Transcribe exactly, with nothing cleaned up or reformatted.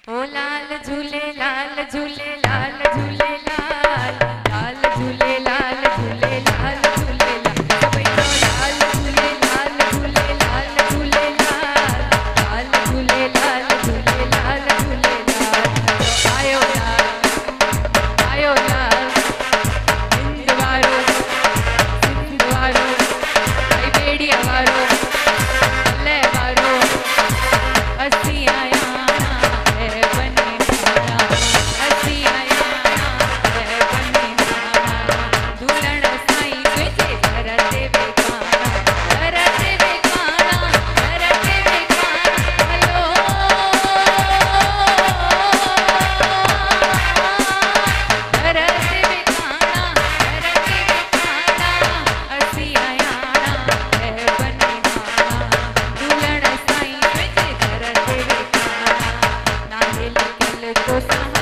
ओ लाल झूले लाल झूले लाल झूले लाल लाल झूले लाल झूले लाल झूले लाल सभई तो लाल झूले लाल झूले लाल झूले लाल लाल झूले लाल झूले लाल झूले लाल आयो लाल आयो लाल सिंध वारो सिंध वारो भाई बेड़िया वारो अल्ले वारो असी आया तो